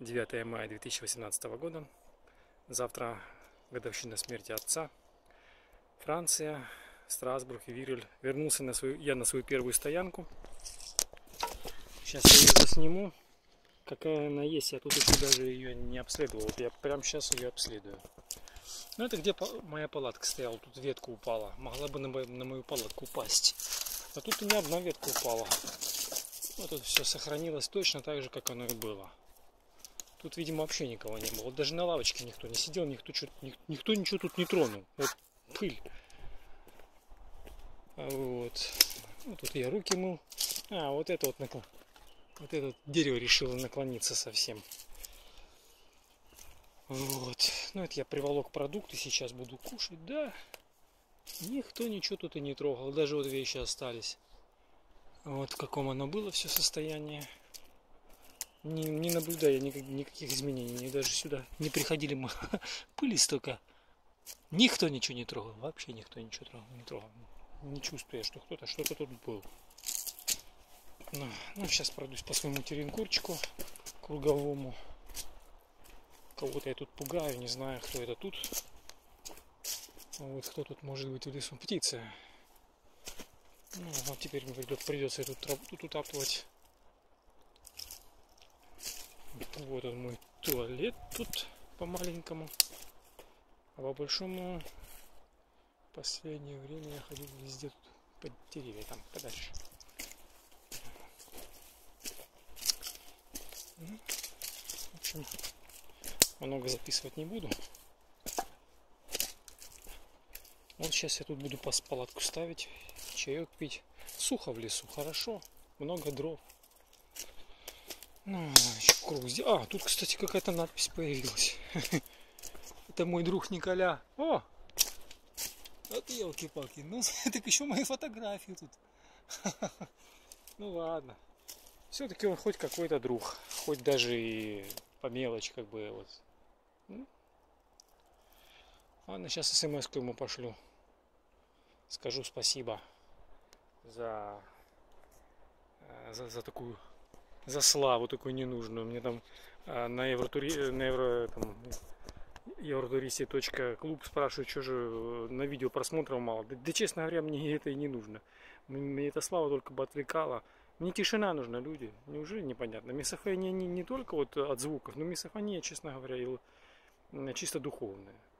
9 мая 2018 года. Завтра годовщина смерти отца. Франция, Страсбург и Вирюль. Вернулся на свою первую стоянку. Сейчас я ее засниму. Какая она есть, я тут еще даже ее не обследовал. Вот я прямо сейчас ее обследую. Ну это где моя палатка стояла, тут ветка упала. Могла бы на мою палатку упасть. А тут и не одна ветка упала. Вот тут все сохранилось точно так же, как оно и было. Тут, видимо, вообще никого не было. Вот даже на лавочке никто не сидел, никто ничего тут не тронул. Вот пыль. Вот. Вот тут я руки мыл. Вот это вот дерево решило наклониться совсем. Вот. Ну это я приволок продукты, сейчас буду кушать. Да. Никто ничего тут и не трогал. Даже вот вещи остались. Вот в каком оно было все состояние. Не наблюдая никаких изменений. Даже сюда не приходили мы. Пыли столько. Никто ничего не трогал. Вообще никто ничего не трогал. Не чувствуя, что кто-то что-то тут был. Ну, сейчас пройдусь по своему теренкурчику круговому. Кого-то я тут пугаю, не знаю, кто это тут. Вот кто тут может быть в лесу. Птица. Ну, вот теперь мне придется эту траву тут утаптывать. Вот он мой туалет тут по-маленькому. А по-большому в последнее время я ходил везде тут под деревья, там подальше. В общем, много записывать не буду. Вот сейчас я тут буду палатку ставить, чаек пить. Сухо в лесу, хорошо, много дров. Ну, еще круг сделал. Тут, кстати, какая-то надпись появилась. Это мой друг Николя. О! Вот елки-палки. Ну, так еще мои фотографии тут. Ну ладно. Все-таки он хоть какой-то друг. Хоть даже и по мелочи, как бы вот. Ладно, сейчас смс-ку ему пошлю. Скажу спасибо за такую, за славу такую ненужную. Мне там на евротуристе.клуб спрашивают, что же на видео просмотров мало. Да, честно говоря, мне это и не нужно. Мне эта слава только бы отвлекала. Мне тишина нужна, люди. Неужели непонятно? Мисофония не только вот от звуков, но мисофония, честно говоря, чисто духовная.